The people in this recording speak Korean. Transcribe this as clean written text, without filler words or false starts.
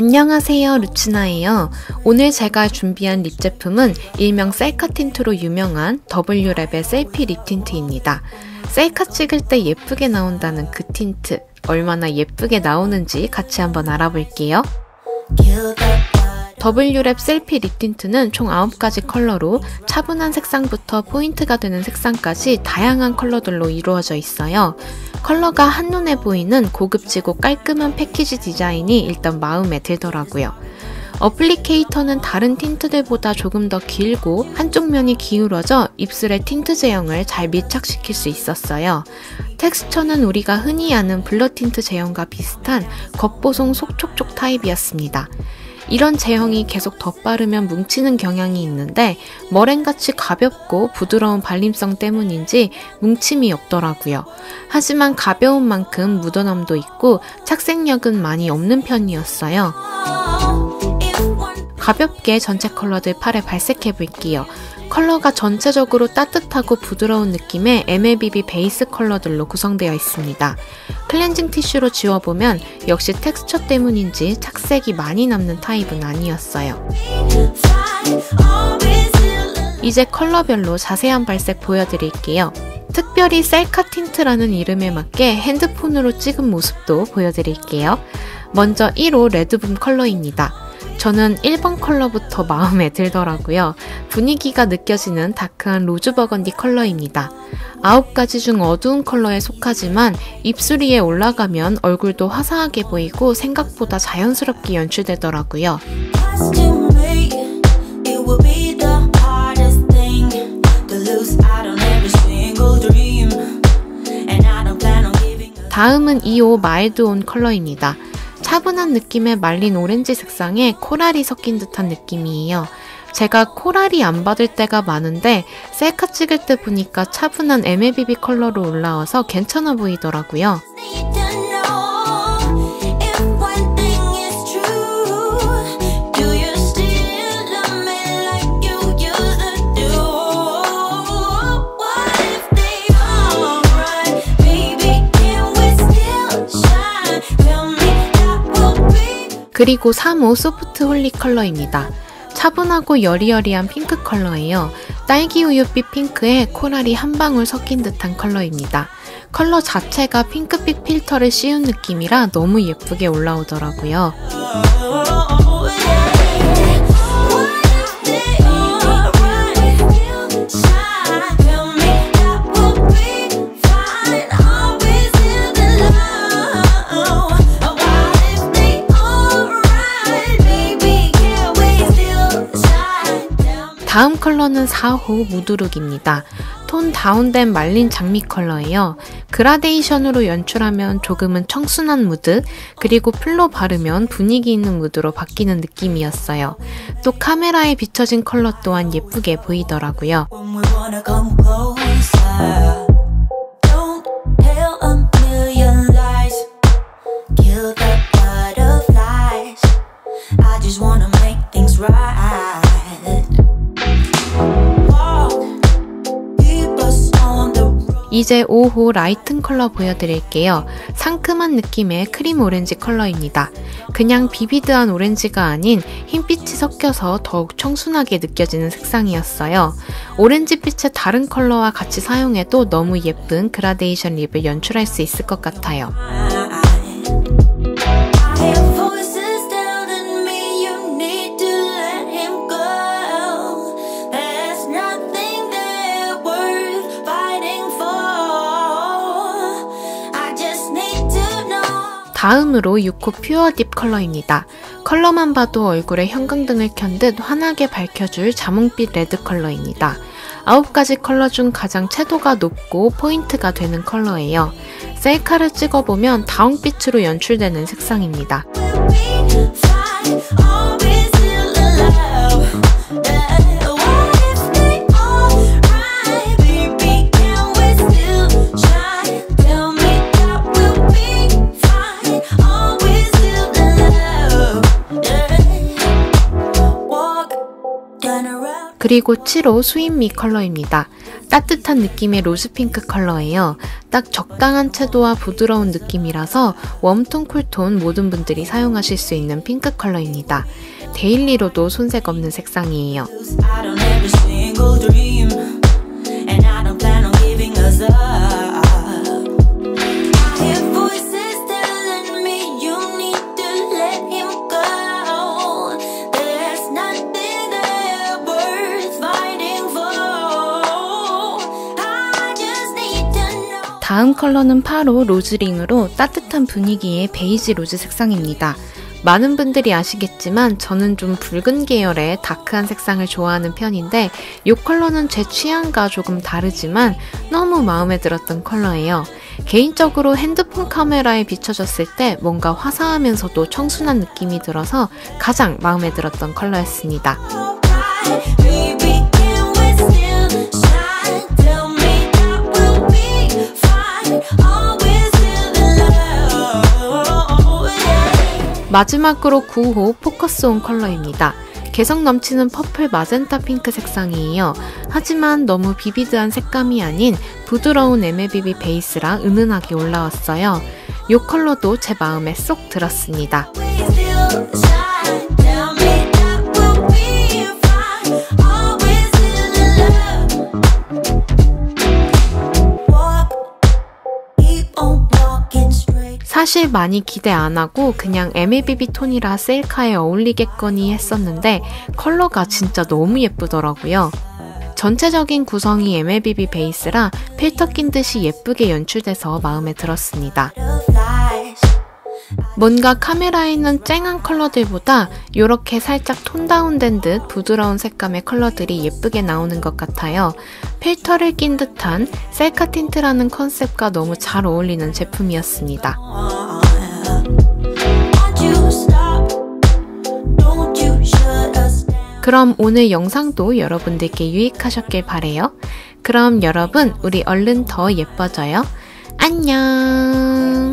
안녕하세요, 루치나예요. 오늘 제가 준비한 립 제품은 일명 셀카 틴트로 유명한 W랩의 셀피 립 틴트입니다. 셀카 찍을 때 예쁘게 나온다는 그 틴트, 얼마나 예쁘게 나오는지 같이 한번 알아볼게요. W랩 셀피 립 틴트는 총 9가지 컬러로 차분한 색상부터 포인트가 되는 색상까지 다양한 컬러들로 이루어져 있어요. 컬러가 한눈에 보이는 고급지고 깔끔한 패키지 디자인이 일단 마음에 들더라고요. 어플리케이터는 다른 틴트들보다 조금 더 길고 한쪽 면이 기울어져 입술에 틴트 제형을 잘 밀착시킬 수 있었어요. 텍스처는 우리가 흔히 아는 블러 틴트 제형과 비슷한 겉보송 속촉촉 타입이었습니다. 이런 제형이 계속 덧바르면 뭉치는 경향이 있는데 머랭같이 가볍고 부드러운 발림성 때문인지 뭉침이 없더라고요. 하지만 가벼운 만큼 묻어남도 있고 착색력은 많이 없는 편이었어요. 가볍게 전체 컬러들 팔에 발색해 볼게요. 컬러가 전체적으로 따뜻하고 부드러운 느낌의 MLBB 베이스 컬러들로 구성되어 있습니다. 클렌징 티슈로 지워보면 역시 텍스처 때문인지 착색이 많이 남는 타입은 아니었어요. 이제 컬러별로 자세한 발색 보여드릴게요. 특별히 셀카 틴트라는 이름에 맞게 핸드폰으로 찍은 모습도 보여드릴게요. 먼저 1호 레드붐 컬러입니다. 저는 1번 컬러부터 마음에 들더라고요. 분위기가 느껴지는 다크한 로즈 버건디 컬러입니다. 9가지 중 어두운 컬러에 속하지만 입술 위에 올라가면 얼굴도 화사하게 보이고 생각보다 자연스럽게 연출되더라고요. 다음은 2호 마일드 온 컬러입니다. 차분한 느낌의 말린 오렌지 색상에 코랄이 섞인 듯한 느낌이에요. 제가 코랄이 안 받을 때가 많은데 셀카 찍을 때 보니까 차분한 MLBB 컬러로 올라와서 괜찮아 보이더라고요. 그리고 3호 소프트 홀리 컬러입니다. 차분하고 여리여리한 핑크 컬러예요. 딸기 우유빛 핑크에 코랄이 한 방울 섞인 듯한 컬러입니다. 컬러 자체가 핑크빛 필터를 씌운 느낌이라 너무 예쁘게 올라오더라고요. 다음 컬러는 4호 무드룩입니다. 톤 다운된 말린 장미 컬러예요. 그라데이션으로 연출하면 조금은 청순한 무드, 그리고 풀로 바르면 분위기 있는 무드로 바뀌는 느낌이었어요. 또 카메라에 비춰진 컬러 또한 예쁘게 보이더라고요. 이제 5호 라이튼 컬러 보여드릴게요. 상큼한 느낌의 크림 오렌지 컬러입니다. 그냥 비비드한 오렌지가 아닌 흰빛이 섞여서 더욱 청순하게 느껴지는 색상이었어요. 오렌지빛의 다른 컬러와 같이 사용해도 너무 예쁜 그라데이션 립을 연출할 수 있을 것 같아요. 다음으로 6호 퓨어 딥 컬러입니다. 컬러만 봐도 얼굴에 형광등을 켠 듯 환하게 밝혀줄 자몽빛 레드 컬러입니다. 9가지 컬러 중 가장 채도가 높고 포인트가 되는 컬러예요. 셀카를 찍어보면 다운빛으로 연출되는 색상입니다. 그리고 7호 스윗미 컬러입니다. 따뜻한 느낌의 로즈핑크 컬러예요. 딱 적당한 채도와 부드러운 느낌이라서 웜톤, 쿨톤 모든 분들이 사용하실 수 있는 핑크 컬러입니다. 데일리로도 손색 없는 색상이에요. 다음 컬러는 8호 로즈링으로 따뜻한 분위기의 베이지 로즈 색상입니다. 많은 분들이 아시겠지만 저는 좀 붉은 계열의 다크한 색상을 좋아하는 편인데 이 컬러는 제 취향과 조금 다르지만 너무 마음에 들었던 컬러예요. 개인적으로 핸드폰 카메라에 비춰졌을 때 뭔가 화사하면서도 청순한 느낌이 들어서 가장 마음에 들었던 컬러였습니다. 마지막으로 9호 포커스온 컬러입니다. 개성 넘치는 퍼플 마젠타 핑크 색상이에요. 하지만 너무 비비드한 색감이 아닌 부드러운 MLBB 베이스라 은은하게 올라왔어요. 이 컬러도 제 마음에 쏙 들었습니다. 사실 많이 기대 안 하고 그냥 MLBB 톤이라 셀카에 어울리겠거니 했었는데 컬러가 진짜 너무 예쁘더라고요. 전체적인 구성이 MLBB 베이스라 필터 낀 듯이 예쁘게 연출돼서 마음에 들었습니다. 뭔가 카메라에 있는 쨍한 컬러들보다 이렇게 살짝 톤 다운된 듯 부드러운 색감의 컬러들이 예쁘게 나오는 것 같아요. 필터를 낀 듯한 셀카 틴트라는 컨셉과 너무 잘 어울리는 제품이었습니다. 그럼 오늘 영상도 여러분들께 유익하셨길 바래요. 그럼 여러분 우리 얼른 더 예뻐져요. 안녕.